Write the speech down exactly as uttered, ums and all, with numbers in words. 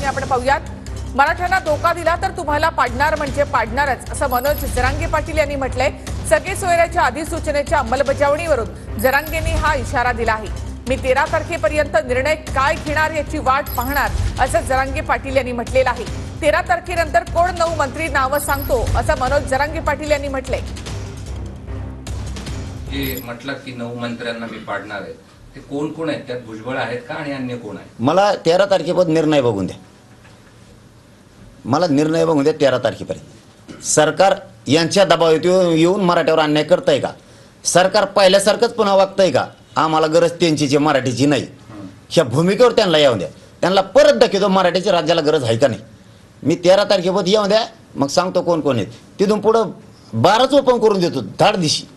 बातमी आपण पाहूयात. मराठ्यांना धोका दिला तर तुम्हाला पाडणार म्हणजे पाडणारच असं मनोज जरांगे पाटील यांनी म्हटलंय. सगळे सोयऱ्याच्या अधिसूचनेच्या अंमलबजावणीवरून जरांगेंनी हा इशारा दिला आहे. मी तेरा तारखेपर्यंत निर्णय काय घेणार याची वाट पाहणार असं जरांगे पाटील यांनी म्हटलेलं आहे. तेरा तारखेनंतर कोण नऊ मंत्री नावं सांगतो असं मनोज जरांगे पाटील यांनी म्हटलंय. जे म्हटलं की नऊ मंत्र्यांना मी पाडणार आहे ते कोण कोण आहेत, त्यात भुजबळ आहेत का आणि अन्य कोण आहेत? मला तेरा तारखेपर्यंत निर्णय बघून द्या. मला निर्णय बघून द्या तेरा तारखेपर्यंत. सरकार यांच्या दबावात येऊन मराठ्यावर अन्याय करतंय का? सरकार पहिल्यासारखंच पुन्हा वागतंय का? आम्हाला गरज त्यांची मराठीची नाही. ह्या भूमिकेवर त्यांना येऊन द्या. त्यांना परत दाखवतो मराठीच्या राज्याला गरज आहे का नाही. मी तेरा तारखेपर्यंत येऊन द्या, मग सांगतो कोण कोण आहेत. तिथून पुढं बाराच ओपन करून देतो धाड दिशी.